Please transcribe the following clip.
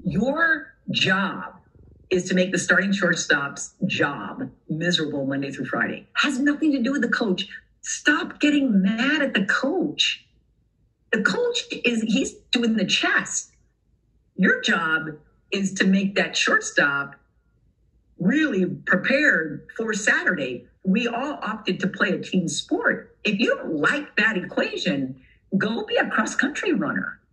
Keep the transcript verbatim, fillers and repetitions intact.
Your job is to make the starting shortstop's job miserable Monday through Friday. Has nothing to do with the coach. Stop getting mad at the coach. The coach is, he's doing the chess. Your job is to make that shortstop really prepared for Saturday. We all opted to play a team sport. If you don't like that equation, go be a cross-country runner.